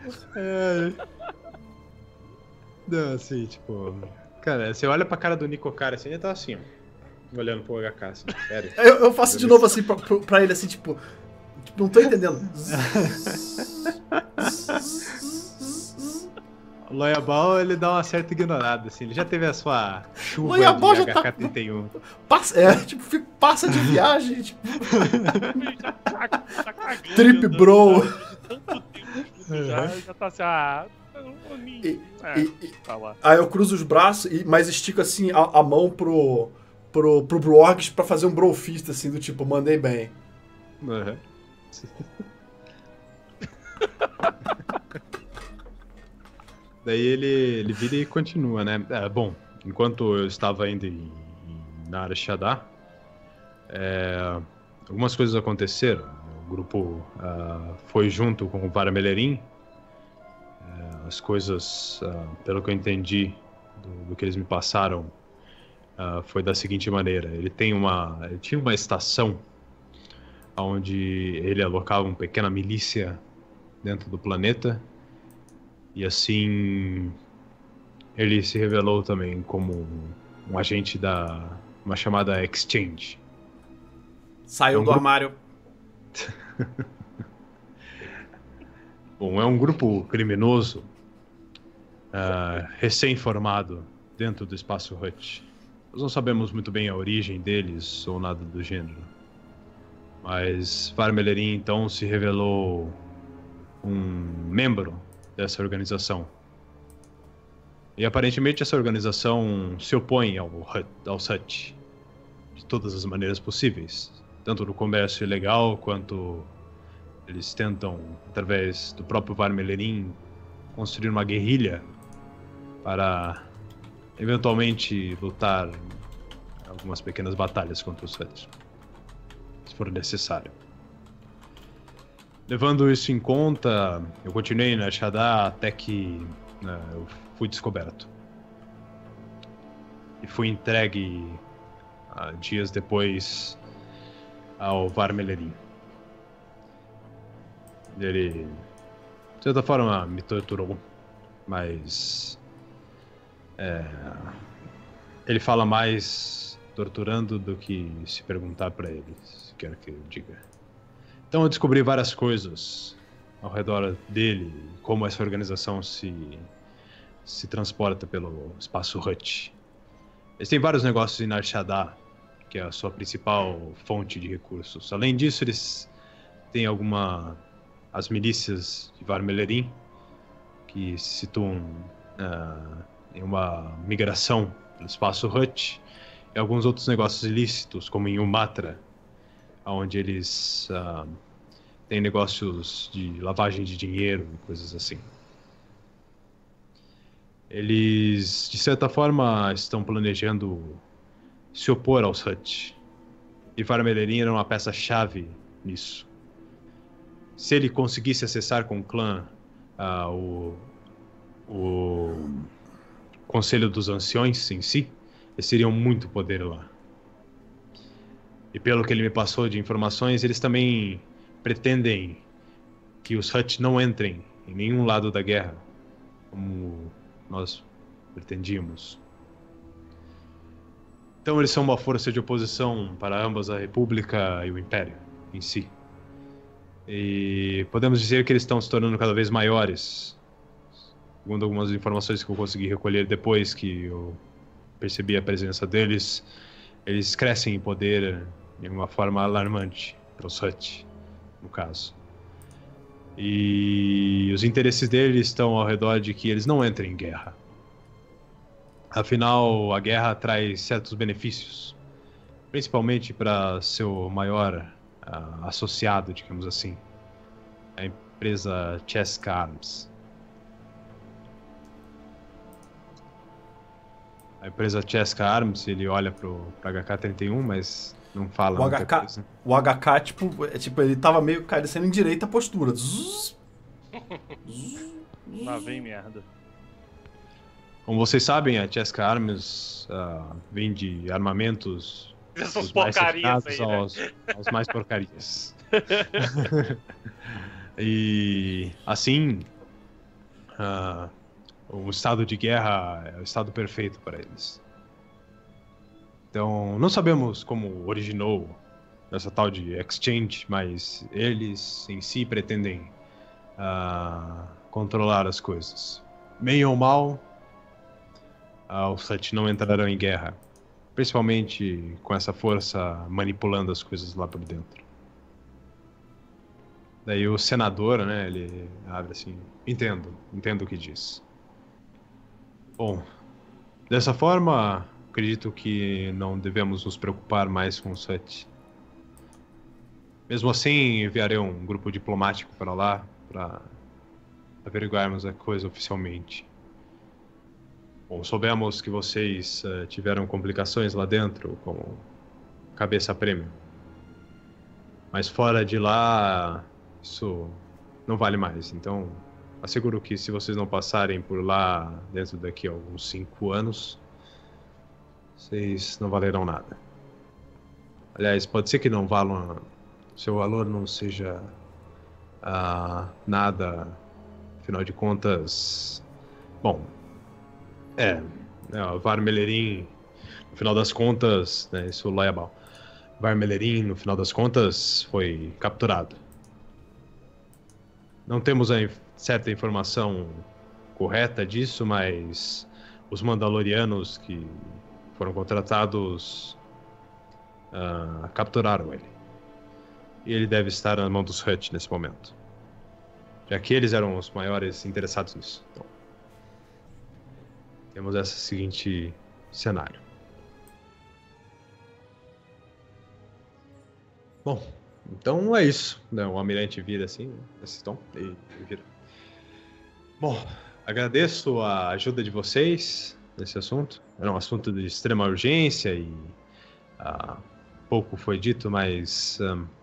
Não, assim, tipo... Cara, você olha pra cara do Nico, cara, assim, ele tá assim, ó. Olhando pro HK, assim, sério. Eu faço de novo assim pra ele, assim, tipo... Não tô entendendo. O Loyabal, ele dá uma certa ignorada, assim. Ele já teve a sua chuva Loyabal de já tá... HK-31. Passa de viagem, tipo... Já tá cagando, Trip bro. Tanto tempo, já tá assim, tá lá. Aí eu cruzo os braços, mas estico assim a mão pro Brorgs pra fazer um brofist, assim, do tipo, mandei bem. Uhum. Daí ele vira e continua, né? Bom, enquanto eu estava indo na Nar Shaddaa, algumas coisas aconteceram. O grupo foi junto com o Var Melerin. As coisas, pelo que eu entendi do que eles me passaram, foi da seguinte maneira. Ele tinha uma estação onde ele alocava uma pequena milícia dentro do planeta, e assim ele se revelou também como um agente da uma chamada Exchange. Saiu do armário. Bom, é um grupo criminoso recém-formado dentro do espaço Hut. Nós não sabemos muito bem a origem deles ou nada do gênero. Mas Var Melerin então se revelou um membro dessa organização. E aparentemente essa organização se opõe aos Hut de todas as maneiras possíveis. Tanto no comércio ilegal, quanto eles tentam, através do próprio Var Melerin, construir uma guerrilha para eventualmente lutar algumas pequenas batalhas contra os Hut, se for necessário. Levando isso em conta, eu continuei na Shaddaa até que eu fui descoberto. E fui entregue dias depois ao Var Melerin. Ele, de certa forma, me torturou, mas ele fala mais torturando do que se perguntar pra ele, se quer que eu diga. Então eu descobri várias coisas ao redor dele, como essa organização se transporta pelo espaço Hut. Eles têm vários negócios em Nar Shaddaa, que é a sua principal fonte de recursos. Além disso, eles têm as milícias de Var Melerin, que se situam em uma migração pelo espaço Hut, e alguns outros negócios ilícitos, como em Umatra, onde eles têm negócios de lavagem de dinheiro e coisas assim. Eles, de certa forma, estão planejando se opor aos Hut. E Var Melerin era uma peça-chave nisso. Se ele conseguisse acessar com o clã o Conselho dos Anciões em si, Eles teriam muito poder lá. E pelo que ele me passou de informações, eles também pretendem que os Hut não entrem em nenhum lado da guerra, como nós pretendíamos. Então eles são uma força de oposição para ambas a República e o Império em si. E podemos dizer que eles estão se tornando cada vez maiores. Segundo algumas informações que eu consegui recolher depois que eu percebi a presença deles, eles crescem em poder de uma forma alarmante para os Hut, no caso. E os interesses deles estão ao redor de que eles não entrem em guerra. Afinal, a guerra traz certos benefícios, principalmente para seu maior associado, digamos assim, a empresa Cheska Arms. A empresa Cheska Arms, ele olha pro HK-31, mas não fala muita coisa. O HK, tipo, ele tava meio carecendo em direita a postura. Zzz. Lá vem merda. Como vocês sabem, a Cheska Arms vende armamentos Essas dos mais porcarias refinados aí, né? aos mais porcarias. E assim, o estado de guerra é o estado perfeito para eles. Então, não sabemos como originou essa tal de exchange, mas eles em si pretendem controlar as coisas. Bem ou mal, os Hut não entrarão em guerra, principalmente com essa força manipulando as coisas lá por dentro. Daí o senador, né, ele abre assim, entendo o que diz. Bom, dessa forma, acredito que não devemos nos preocupar mais com os Hut. Mesmo assim, enviarei um grupo diplomático para lá, para averiguarmos a coisa oficialmente. Bom, soubemos que vocês tiveram complicações lá dentro com cabeça premium. Mas fora de lá, isso não vale mais. Então, asseguro que se vocês não passarem por lá dentro daqui a alguns 5 anos, vocês não valerão nada. Aliás, pode ser que não valam, seu valor não seja nada, afinal de contas. Bom, o Varmelerin, no final das contas, né, isso é Loyabal. Varmelerin, no final das contas, foi capturado. Não temos a certa informação correta disso, mas os Mandalorianos que foram contratados capturaram ele. E ele deve estar na mão dos Hut nesse momento, já que eles eram os maiores interessados nisso. Então, temos esse seguinte cenário. Bom, então é isso. O almirante vira assim, nesse tom, e vira. Bom, agradeço a ajuda de vocês nesse assunto. Era um assunto de extrema urgência e pouco foi dito, mas...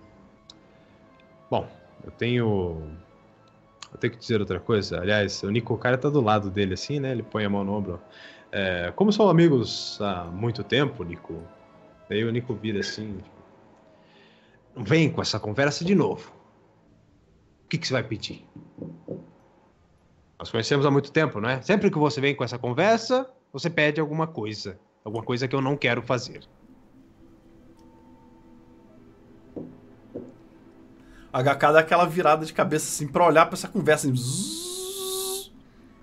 bom, eu tenho que dizer outra coisa. Aliás, o Nico, o cara tá do lado dele assim, né? Ele põe a mão no ombro. Como são amigos há muito tempo, Nico, daí o Nico vira assim... Não vem com essa conversa de novo. O que você vai pedir? Nós conhecemos há muito tempo, não é? Sempre que você vem com essa conversa, você pede alguma coisa. Alguma coisa que eu não quero fazer. HK dá aquela virada de cabeça assim pra olhar pra essa conversa. Assim, zzz,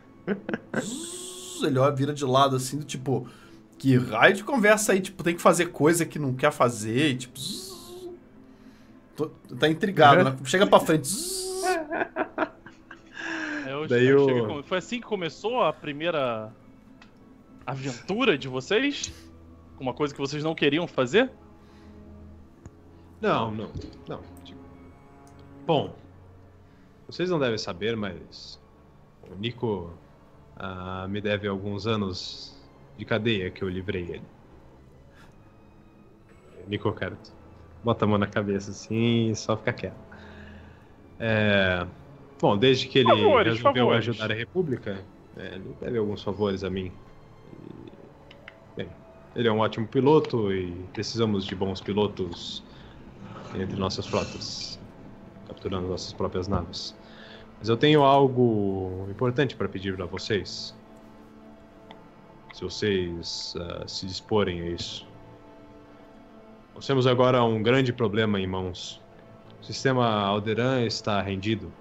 zzz, ele olha, vira de lado assim, do tipo... Que raio de conversa aí? Tipo, tem que fazer coisa que não quer fazer e tipo... Zzz, tá intrigado, né? Chega pra frente. Foi assim que começou a primeira aventura de vocês? Uma coisa que vocês não queriam fazer? Não. Bom, vocês não devem saber, mas o Nico me deve alguns anos de cadeia que eu livrei ele. Nico, cara, bota a mão na cabeça assim e só fica quieto. Bom, desde que ele resolveu ajudar a República, ele deve alguns favores a mim. Bem, Ele é um ótimo piloto e precisamos de bons pilotos entre nossas frotas, capturando nossas próprias naves. Mas eu tenho algo importante para pedir para vocês. Se vocês se disporem a isso. Nós temos agora um grande problema em mãos. O sistema Alderaan está rendido.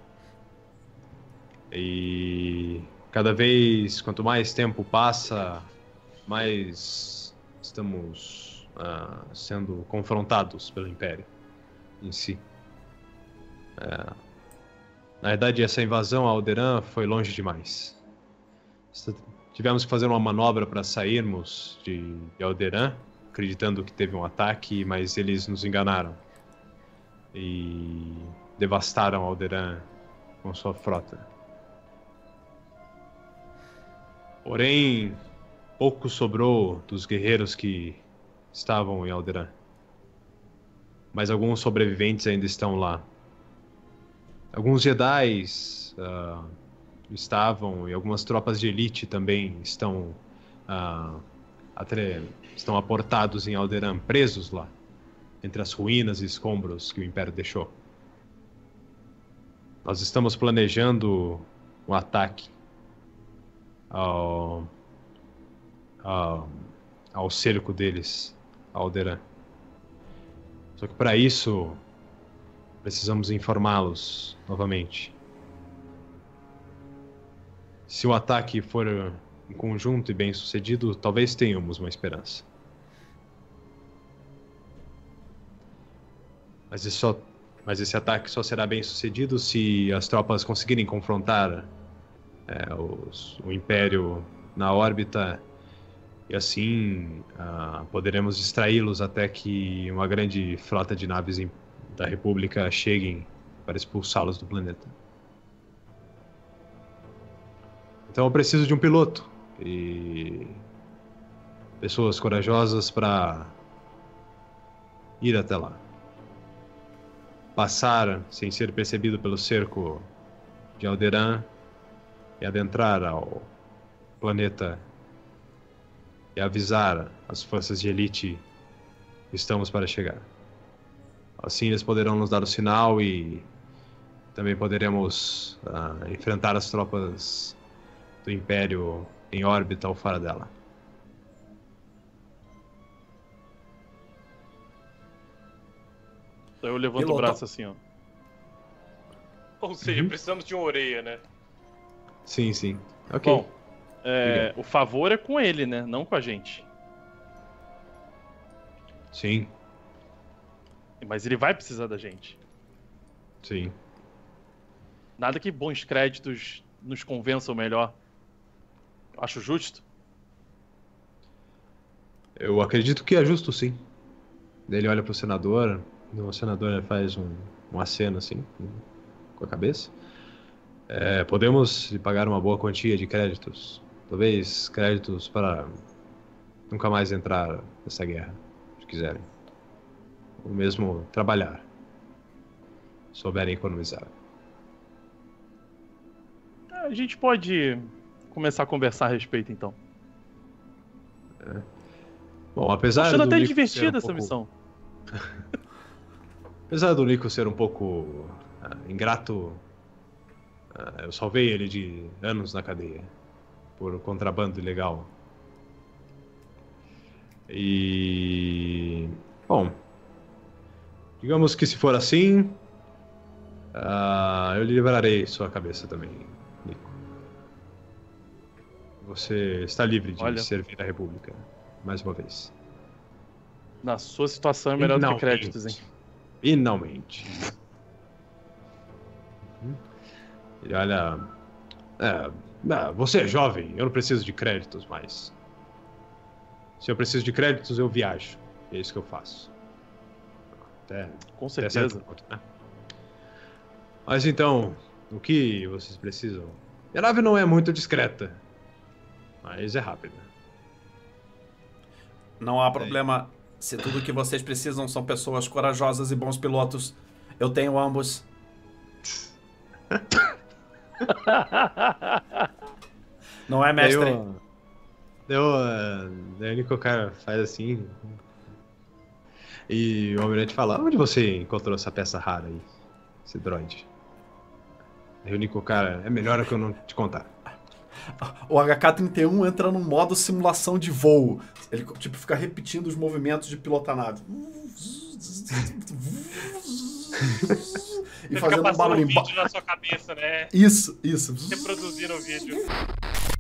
E cada vez, quanto mais tempo passa, mais estamos sendo confrontados pelo Império em si. Na verdade, essa invasão a Alderaan foi longe demais. Tivemos que fazer uma manobra para sairmos de Alderaan, acreditando que teve um ataque, mas eles nos enganaram e devastaram Alderaan com sua frota. Porém, pouco sobrou dos guerreiros que estavam em Alderaan. Mas alguns sobreviventes ainda estão lá. Alguns Jedis estavam e algumas tropas de elite também estão aportados em Alderaan, presos lá, entre as ruínas e escombros que o Império deixou. Nós estamos planejando um ataque ao cerco deles, a Alderaan. Só que para isso precisamos informá-los novamente. Se o ataque for em conjunto e bem sucedido, talvez tenhamos uma esperança. Mas esse ataque só será bem sucedido se as tropas conseguirem confrontar o Império na órbita, e assim poderemos distraí-los até que uma grande frota de naves da República cheguem para expulsá-los do planeta. Então eu preciso de um piloto e pessoas corajosas para ir até lá. Passar sem ser percebido pelo cerco de Alderaan e adentrar ao planeta e avisar as forças de elite que estamos para chegar. Assim eles poderão nos dar o sinal e também poderemos enfrentar as tropas do Império em órbita ou fora dela. Eu levanto o braço assim, ó. Ou seja, precisamos de uma orelha, né? Sim, sim. Ok. Bom, o favor é com ele, né? Não com a gente. Sim. Mas ele vai precisar da gente. Sim. Nada que bons créditos nos convençam melhor. Acho justo. Eu acredito que é justo, sim. Ele olha pro senador, o senador faz um aceno assim, com a cabeça. Podemos lhe pagar uma boa quantia de créditos. Talvez créditos para nunca mais entrar nessa guerra, se quiserem. Ou mesmo trabalhar. Souberem economizar. A gente pode começar a conversar a respeito, então. Bom, apesar achando do até Nico divertida ser essa missão. Apesar do Nico ser um pouco ingrato, eu salvei ele de anos na cadeia por contrabando ilegal. E... bom, digamos que se for assim, eu lhe livrarei sua cabeça também, Nico. Você está livre de servir a República, mais uma vez. Na sua situação é melhor do que créditos, hein? Finalmente. Ele olha... você é jovem, eu não preciso de créditos mais. Se eu preciso de créditos, eu viajo. E é isso que eu faço. Com certeza. Ponto, né? Mas então, o que vocês precisam? A nave não é muito discreta, mas é rápida. Não há problema. Se tudo que vocês precisam são pessoas corajosas e bons pilotos, eu tenho ambos. Não é, mestre? Daí o único cara faz assim. E o Almirante fala: onde você encontrou essa peça rara aí? Esse droid. Aí o único cara: é melhor que eu não te contar. O HK-31 entra num modo simulação de voo. Ele tipo fica repetindo os movimentos de pilotar a nave. E Você fazendo fica um barulho. vídeo na sua cabeça, né? Isso. Reproduzindo o vídeo.